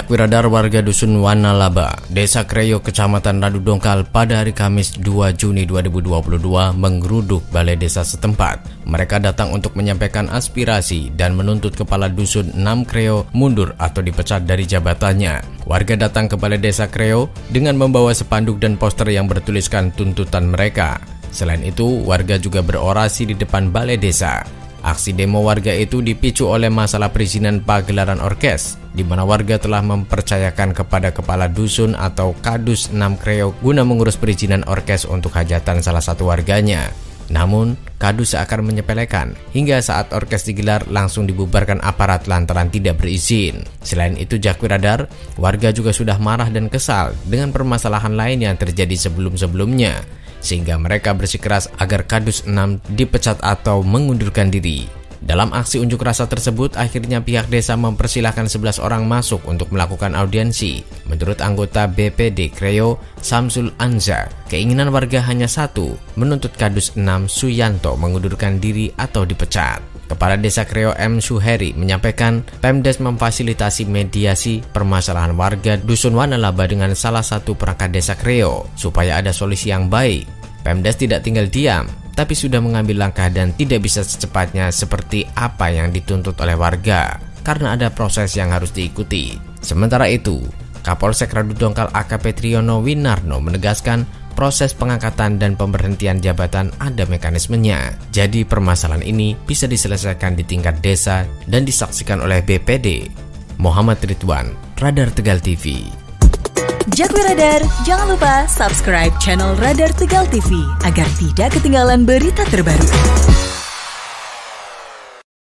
Jakwiradar warga Dusun Wanalaba, Desa Kreyo, Kecamatan Radu Dongkal pada hari Kamis 2 Juni 2022 menggeruduk balai desa setempat. Mereka datang untuk menyampaikan aspirasi dan menuntut Kepala Dusun 6 Kreyo mundur atau dipecat dari jabatannya. Warga datang ke balai desa Kreyo dengan membawa spanduk dan poster yang bertuliskan tuntutan mereka. Selain itu, warga juga berorasi di depan balai desa. Aksi demo warga itu dipicu oleh masalah perizinan pagelaran orkes, di mana warga telah mempercayakan kepada Kepala Dusun atau Kadus 6 Kreyo guna mengurus perizinan orkes untuk hajatan salah satu warganya. Namun, Kadus seakan menyepelekan, hingga saat orkes digelar langsung dibubarkan aparat lantaran tidak berizin. Selain itu, Jakwiradar, warga juga sudah marah dan kesal dengan permasalahan lain yang terjadi sebelum-sebelumnya, sehingga mereka bersikeras agar Kadus 6 dipecat atau mengundurkan diri. Dalam aksi unjuk rasa tersebut, akhirnya pihak desa mempersilahkan 11 orang masuk untuk melakukan audiensi. Menurut anggota BPD Kreyo, Samsul Anza, keinginan warga hanya satu, menuntut Kadus 6 Suyanto mengundurkan diri atau dipecat. Kepala Desa Kreyo M. Suheri menyampaikan Pemdes memfasilitasi mediasi permasalahan warga Dusun Wanalaba dengan salah satu perangkat desa Kreyo supaya ada solusi yang baik. Pemdes tidak tinggal diam, tapi sudah mengambil langkah dan tidak bisa secepatnya seperti apa yang dituntut oleh warga karena ada proses yang harus diikuti. Sementara itu, Kapolsek Radu Dongkal AKP Triyono Winarno menegaskan proses pengangkatan dan pemberhentian jabatan ada mekanismenya. Jadi permasalahan ini bisa diselesaikan di tingkat desa dan disaksikan oleh BPD. Muhammad Ridwan, Radar Tegal TV. Jakwiradar, jangan lupa subscribe channel Radar Tegal TV agar tidak ketinggalan berita terbaru.